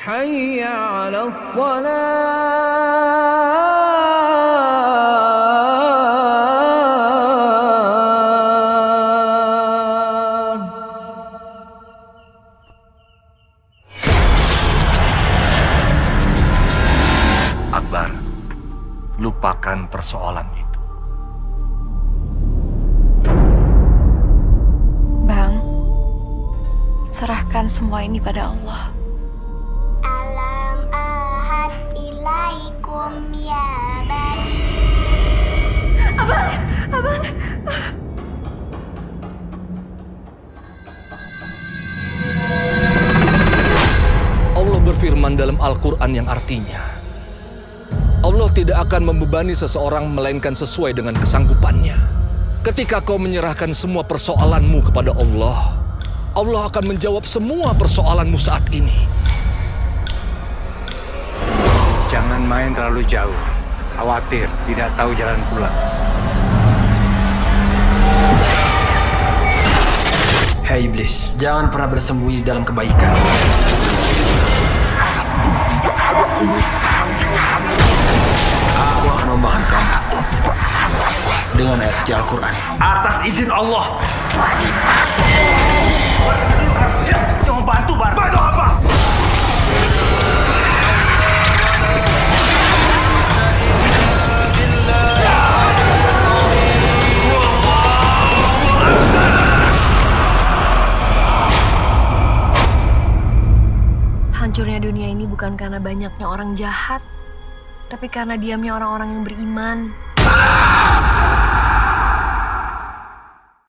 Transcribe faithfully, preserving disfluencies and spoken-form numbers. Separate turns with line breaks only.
حي على الصلاة.
Akbar, lupakan persoalan itu.
Bang, serahkan semua ini pada Allah.
Alam ahad ilaikum ya bani.
Abang, abang.
Allah berfirman dalam Al-Quran yang artinya, Allah tidak akan membebani seseorang melainkan sesuai dengan kesanggupannya. Ketika kau menyerahkan semua persoalanmu kepada Allah, Allah akan menjawab semua persoalanmu saat ini.
Jangan main terlalu jauh. Khawatir tidak tahu jalan pulang.
Hei iblis, jangan pernah bersembunyi di dalam kebaikan. Aku akan membahan kamu dengan ayat suci Al-Quran atas izin Allah.
Jangan bantu, Bar. Bantu apa?
Hancurnya dunia ini bukan karena banyaknya orang jahat, tapi karena diamnya orang-orang yang beriman.